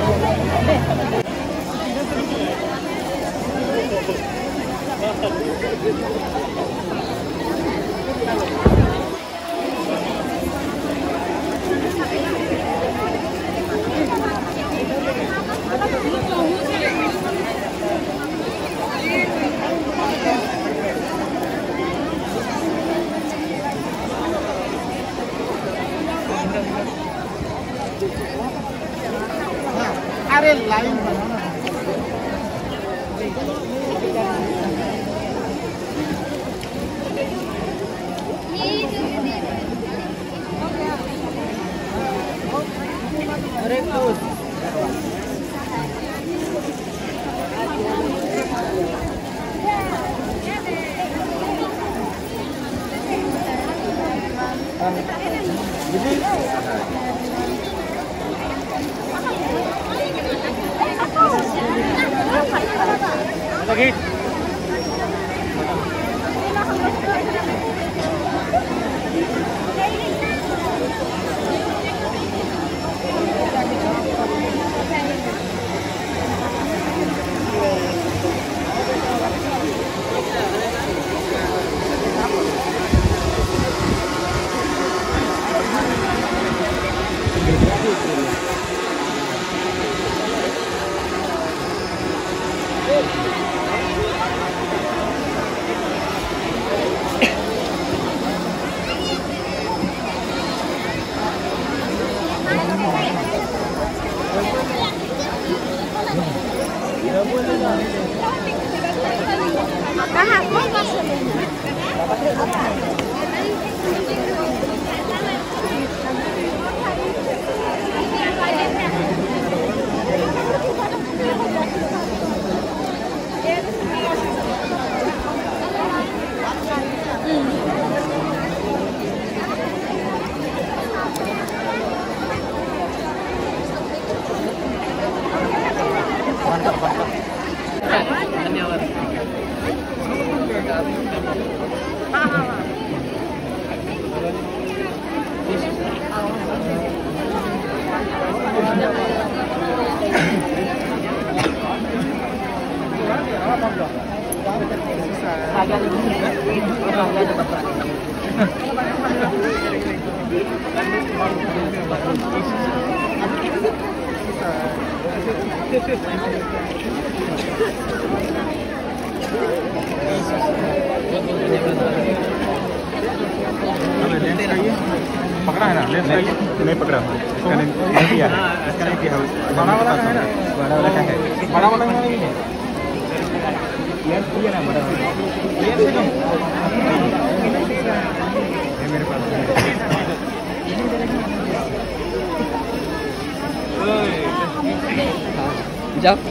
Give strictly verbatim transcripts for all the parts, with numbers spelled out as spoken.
अरे लाइन बनाना अरे लगी पकड़ा है ना? नहीं, नहीं पकड़ा इसका नहीं किया है, इसका नहीं किया है। बड़ा वाला है ना? बड़ा वाला का है, बड़ा वाला नहीं है। ये किया ना बड़ा वाला, ये से कम ये मेरे पास है। जाओ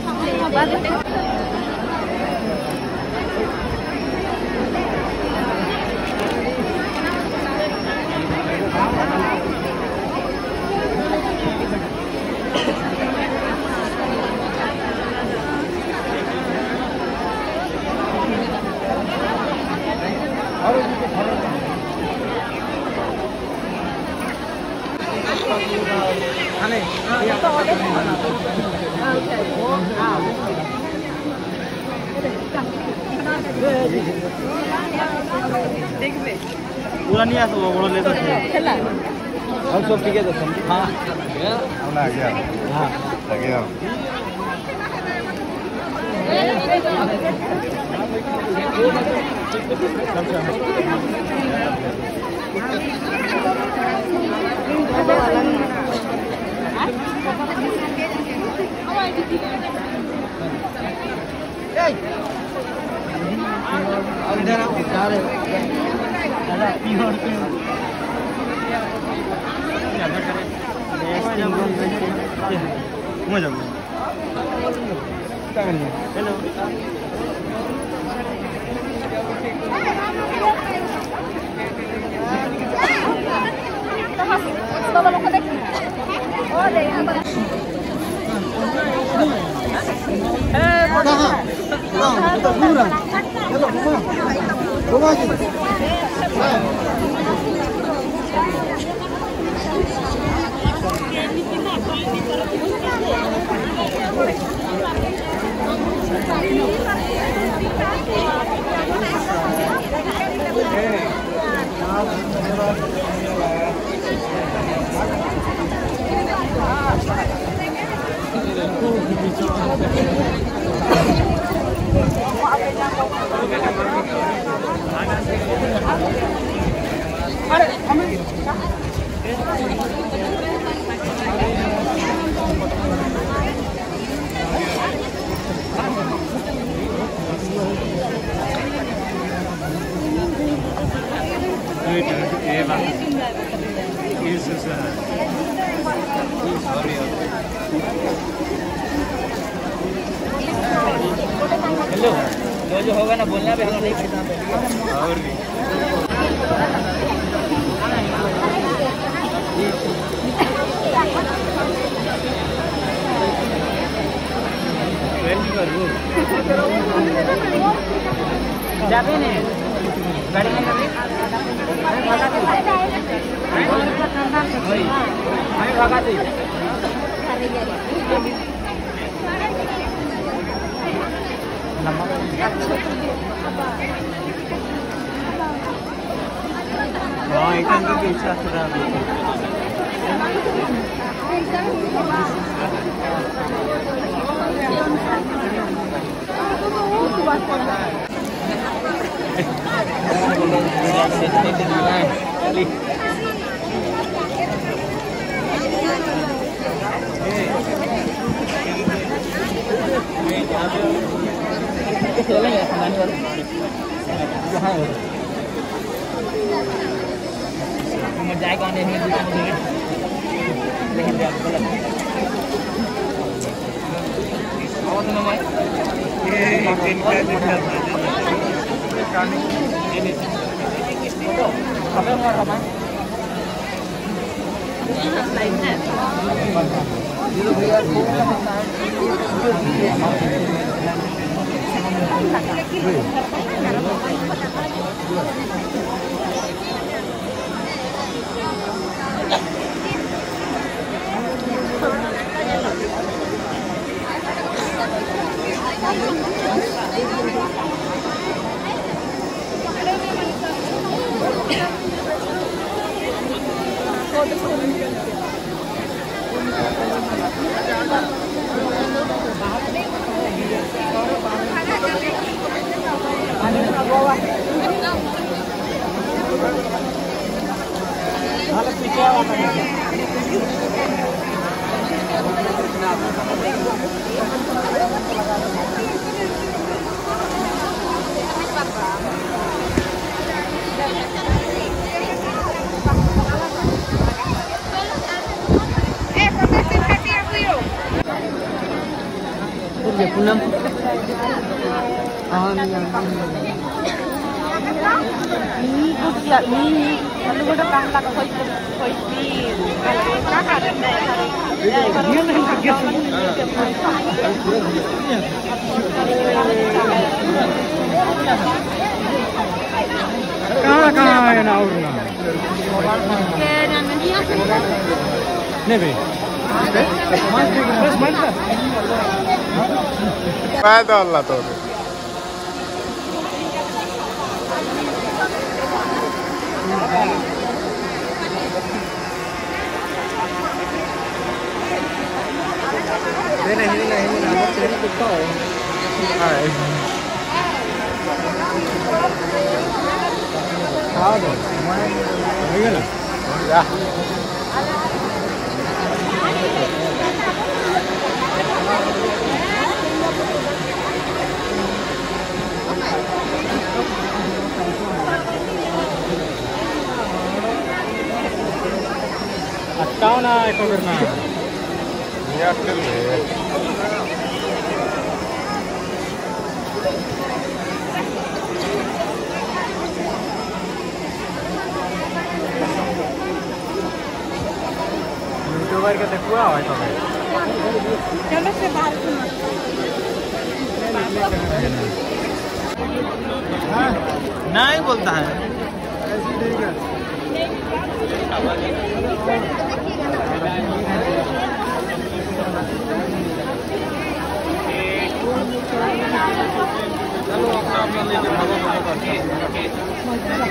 पूरा नहीं आता वो बोलो ले तो हम सब ठीक है तो हाँ हमने आ गया हाँ आ गया इधर आओ सारे दादा प्योर पे ज्यादा करे मजा हेलो पूरा हेलो, जो जो होगा ना बोलना भी हम नहीं पता और भी जाते ने गाड़ी में कभी अरे भागा दे अरे भागा दे हाँ एक अंदर की इच्छा से रहा जाएगा नहीं लेकिन पूनम कहाँ कहाँ है ना और ना नहीं भाई फायदा अल्लाह तो नहीं नहीं नहीं नहीं तेरी कुत्ता है हाँ दो ठीक है ना या अटकाओ ना एको करना ये अटकल है यूट्यूबर का देखुआ है तो चलो से बाहर हाँ नहीं बोलता है है